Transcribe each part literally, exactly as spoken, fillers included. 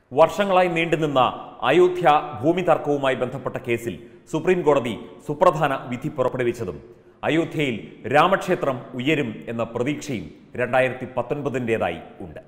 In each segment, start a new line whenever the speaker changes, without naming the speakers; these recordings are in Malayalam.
വർഷങ്ങളായി നീണ്ടുനിന്ന അയോധ്യ ഭൂമി തർക്കവുമായി ബന്ധപ്പെട്ട കേസിൽ സുപ്രീം കോടതി സുപ്രധാന വിധി പുറപ്പെടുവിച്ചതും അയോധ്യയിൽ രാമക്ഷേത്രം ഉയരും എന്ന പ്രതീക്ഷയും രണ്ടായിരത്തി പത്തൊൻപതിൻ്റെതായി ഉണ്ട്.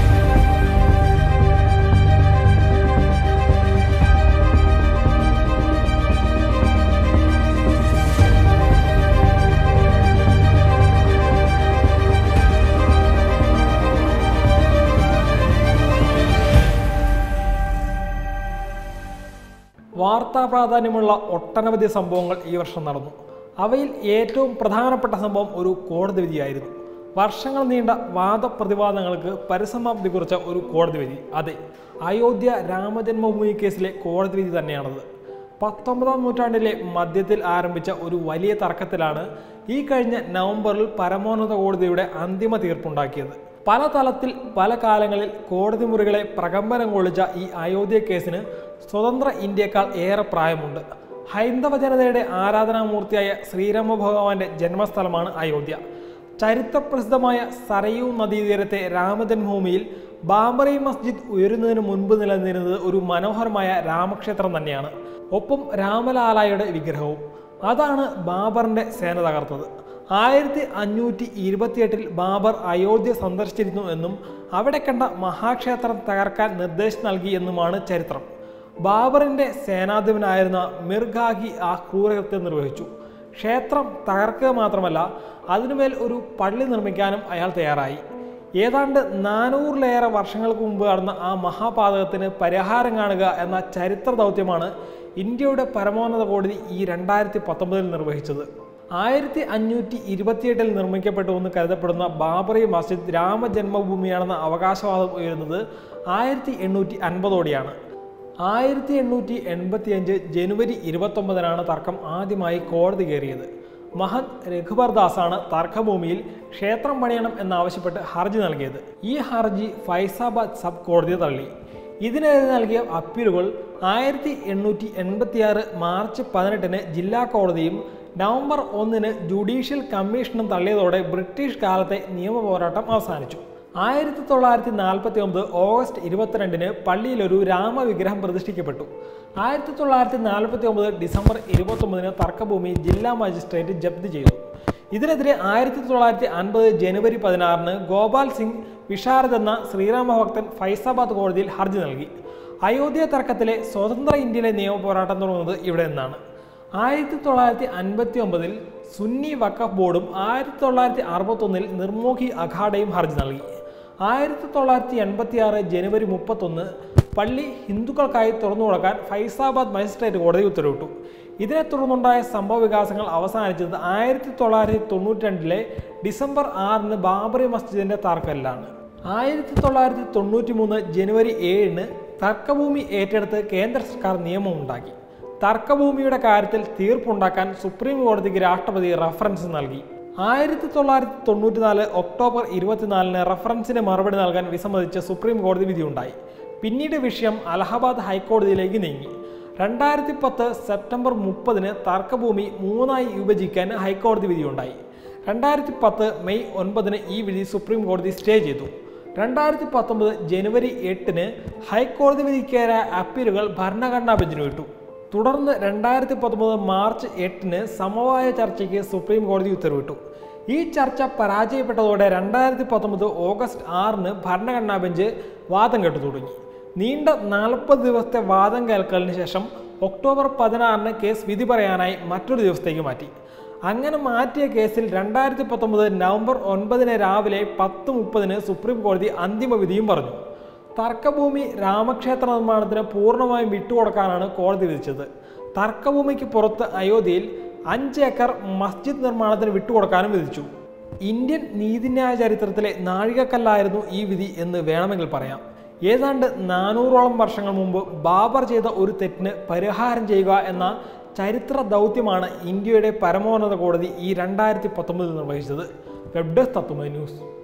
വാർത്താ പ്രാധാന്യമുള്ള ഒട്ടനവധി സംഭവങ്ങൾ ഈ വർഷം നടന്നു. അവയിൽ ഏറ്റവും പ്രധാനപ്പെട്ട സംഭവം ഒരു കോടതി വിധിയായിരുന്നു. വർഷങ്ങൾ നീണ്ട വാദപ്രതിവാദങ്ങൾക്ക് പരിസമാപ്തി കുറിച്ച ഒരു കോടതി വിധി. അതെ, അയോധ്യ രാമജന്മഭൂമി കേസിലെ കോടതി വിധി തന്നെയാണത്. പത്തൊമ്പതാം നൂറ്റാണ്ടിലെ മധ്യത്തിൽ ആരംഭിച്ച ഒരു വലിയ തർക്കത്തിലാണ് ഈ കഴിഞ്ഞ നവംബറിൽ പരമോന്നത കോടതിയുടെ അന്തിമ തീർപ്പുണ്ടാക്കിയത്. പല തലത്തിൽ പല കാലങ്ങളിൽ കോടതി മുറികളെ പ്രകമ്പനം കൊള്ളിച്ച ഈ അയോധ്യ കേസിന് സ്വതന്ത്ര ഇന്ത്യക്കാൾ ഏറെ പ്രായമുണ്ട്. ഹൈന്ദവ ജനതയുടെ ആരാധനാമൂർത്തിയായ ശ്രീരാമ ഭഗവാന്റെ ജന്മസ്ഥലമാണ് അയോധ്യ. ചരിത്രപ്രസിദ്ധമായ സരയൂ നദീതീരത്തെ രാമജന്മഭൂമിയിൽ ബാബറി മസ്ജിദ് ഉയരുന്നതിന് മുൻപ് നിലനിന്നിരുന്നത് ഒരു മനോഹരമായ രാമക്ഷേത്രം തന്നെയാണ്. ഒപ്പം രാമലാലയുടെ വിഗ്രഹവും. അതാണ് ബാബറിന്റെ സേന തകർത്തത്. ആയിരത്തി അഞ്ഞൂറ്റി ഇരുപത്തിയെട്ടിൽ ബാബർ അയോധ്യ സന്ദർശിച്ചിരുന്നു എന്നും അവിടെ കണ്ട മഹാക്ഷേത്രം തകർക്കാൻ നിർദ്ദേശം നൽകി എന്നുമാണ് ചരിത്രം. ബാബറിന്റെ സേനാധിപനായിരുന്ന മിർഗാഗി ആ ക്രൂരകൃത്യം നിർവഹിച്ചു. ക്ഷേത്രം തകർക്കുക മാത്രമല്ല, അതിനുമേൽ ഒരു പള്ളി നിർമ്മിക്കാനും അയാൾ തയ്യാറായി. ഏതാണ്ട് നാനൂറിലേറെ വർഷങ്ങൾക്ക് മുമ്പ് നടന്ന ആ മഹാപാതകത്തിന് പരിഹാരം കാണുക എന്ന ചരിത്ര ദൗത്യമാണ് ഇന്ത്യയുടെ പരമോന്നത കോടതി ഈ രണ്ടായിരത്തി പത്തൊമ്പതിൽ നിർവഹിച്ചത്. ആയിരത്തി അഞ്ഞൂറ്റി ഇരുപത്തിയെട്ടിൽ നിർമ്മിക്കപ്പെട്ടുവെന്ന് കരുതപ്പെടുന്ന ബാബറി മസ്ജിദ് രാമജന്മഭൂമിയാണെന്ന അവകാശവാദം ഉയരുന്നത് ആയിരത്തി എണ്ണൂറ്റി അൻപതോടെയാണ്. ആയിരത്തി എണ്ണൂറ്റി എൺപത്തി അഞ്ച് ജനുവരി ഇരുപത്തൊമ്പതിനാണ് തർക്കം ആദ്യമായി കോടതി കയറിയത്. മഹന്ത് രഘുബർ ദാസാണ് തർക്കഭൂമിയിൽ ക്ഷേത്രം പണിയണം എന്നാവശ്യപ്പെട്ട് ഹർജി നൽകിയത്. ഈ ഹർജി ഫൈസാബാദ് സബ് കോടതി തള്ളി. ഇതിനെതിരെ നൽകിയ അപ്പീലുകൾ ആയിരത്തി എണ്ണൂറ്റി എൺപത്തി ആറ് മാർച്ച് പതിനെട്ടിന് ജില്ലാ കോടതിയും നവംബർ ഒന്നിന് ജുഡീഷ്യൽ കമ്മീഷനും തള്ളിയതോടെ ബ്രിട്ടീഷ് കാലത്തെ നിയമ പോരാട്ടം അവസാനിച്ചു. ആയിരത്തി തൊള്ളായിരത്തി നാൽപ്പത്തി ഒമ്പത് ഓഗസ്റ്റ് ഇരുപത്തിരണ്ടിന് പള്ളിയിലൊരു രാമവിഗ്രഹം പ്രതിഷ്ഠിക്കപ്പെട്ടു. ആയിരത്തി തൊള്ളായിരത്തി നാൽപ്പത്തി ഒമ്പത് ഡിസംബർ ഇരുപത്തൊമ്പതിന് തർക്കഭൂമി ജില്ലാ മജിസ്ട്രേറ്റ് ജപ്തി ചെയ്തു. ഇതിനെതിരെ ആയിരത്തി തൊള്ളായിരത്തി അൻപത് ജനുവരി പതിനാറിന് ഗോപാൽ സിംഗ് വിശാരദ് എന്ന ശ്രീരാമഭക്തൻ ഫൈസാബാദ് കോടതിയിൽ ഹർജി നൽകി. അയോധ്യ തർക്കത്തിലെ സ്വതന്ത്ര ഇന്ത്യയിലെ നിയമ പോരാട്ടം തുടങ്ങുന്നത് ഇവിടെ നിന്നാണ്. ആയിരത്തി തൊള്ളായിരത്തി അൻപത്തി ഒമ്പതിൽ സുന്നി വഖഫ് ബോർഡും ആയിരത്തി തൊള്ളായിരത്തി അറുപത്തൊന്നിൽ നിർമോഹി അഖാഡയും ഹർജി നൽകി. ആയിരത്തി തൊള്ളായിരത്തി എൺപത്തി ആറ് ജനുവരി മുപ്പത്തൊന്ന് പള്ളി ഹിന്ദുക്കൾക്കായി തുറന്നു കൊടുക്കാൻ ഫൈസാബാദ് മജിസ്ട്രേറ്റ് കോടതി ഉത്തരവിട്ടു. ഇതിനെ തുടർന്നുണ്ടായ സംഭവ വികാസങ്ങൾ അവസാനിച്ചത് ആയിരത്തി തൊള്ളായിരത്തി തൊണ്ണൂറ്റി രണ്ടിലെ ഡിസംബർ ആറിന് ബാബറി മസ്ജിദിന്റെ തർക്കത്തിലാണ്. ആയിരത്തി തൊള്ളായിരത്തി തൊണ്ണൂറ്റി മൂന്ന് ജനുവരി ഏഴിന് തർക്കഭൂമി ഏറ്റെടുത്ത് കേന്ദ്ര സർക്കാർ നിയമമുണ്ടാക്കി. തർക്കഭൂമിയുടെ കാര്യത്തിൽ തീർപ്പുണ്ടാക്കാൻ സുപ്രീം കോടതിക്ക് രാഷ്ട്രപതി റഫറൻസ് നൽകി. ആയിരത്തി തൊള്ളായിരത്തി തൊണ്ണൂറ്റിനാല് ഒക്ടോബർ ഇരുപത്തിനാലിന് റഫറൻസിന് മറുപടി നൽകാൻ വിസമ്മതിച്ച് സുപ്രീം കോടതി വിധിയുണ്ടായി. പിന്നീട് വിഷയം അലഹബാദ് ഹൈക്കോടതിയിലേക്ക് നീങ്ങി. രണ്ടായിരത്തി പത്ത് സെപ്റ്റംബർ മുപ്പതിന് തർക്കഭൂമി മൂന്നായി വിഭജിക്കാൻ ഹൈക്കോടതി വിധിയുണ്ടായി. രണ്ടായിരത്തി പത്ത് മെയ് ഒൻപതിന് ഈ വിധി സുപ്രീം കോടതി സ്റ്റേ ചെയ്തു. രണ്ടായിരത്തി പത്തൊമ്പത് ജനുവരി എട്ടിന് ഹൈക്കോടതി വിധിക്കേറായ അപ്പീലുകൾ ഭരണഘടനാ ബെഞ്ചിന് വിട്ടു. തുടർന്ന് രണ്ടായിരത്തി പത്തൊമ്പത് മാർച്ച് എട്ടിന് സമവായ ചർച്ചയ്ക്ക് സുപ്രീം കോടതി ഉത്തരവിട്ടു. ഈ ചർച്ച പരാജയപ്പെട്ടതോടെ രണ്ടായിരത്തി പത്തൊമ്പത് ഓഗസ്റ്റ് ആറിന് ഭരണഘടനാ ബെഞ്ച് വാദം കേട്ടു തുടങ്ങി. നീണ്ട നാൽപ്പത് ദിവസത്തെ വാദം കേൾക്കലിന് ശേഷം ഒക്ടോബർ പതിനാറിന് കേസ് വിധി പറയാനായി മറ്റൊരു ദിവസത്തേക്ക് മാറ്റി. അങ്ങനെ മാറ്റിയ കേസിൽ രണ്ടായിരത്തി പത്തൊമ്പത് നവംബർ ഒൻപതിന് രാവിലെ പത്ത് മുപ്പതിന് സുപ്രീം കോടതി അന്തിമ വിധിയും പറഞ്ഞു. തർക്കഭൂമി രാമക്ഷേത്ര നിർമ്മാണത്തിന് പൂർണ്ണമായും വിട്ടുകൊടുക്കാനാണ് കോടതി വിധിച്ചത്. തർക്കഭൂമിക്ക് പുറത്ത് അയോധ്യയിൽ അഞ്ച് ഏക്കർ മസ്ജിദ് നിർമ്മാണത്തിന് വിട്ടുകൊടുക്കാനും വിധിച്ചു. ഇന്ത്യൻ നീതിന്യായ ചരിത്രത്തിലെ നാഴികക്കല്ലായിരുന്നു ഈ വിധി എന്ന് വേണമെങ്കിൽ പറയാം. ഏതാണ്ട് നാനൂറോളം വർഷങ്ങൾ മുമ്പ് ബാബർ ചെയ്ത ഒരു തെറ്റിന് പരിഹാരം ചെയ്യുക എന്ന ചരിത്ര ദൗത്യമാണ് ഇന്ത്യയുടെ പരമോന്നത കോടതി ഈ രണ്ടായിരത്തി പത്തൊമ്പതിൽ നിർവഹിച്ചത്. Web desk Tatwamayi news.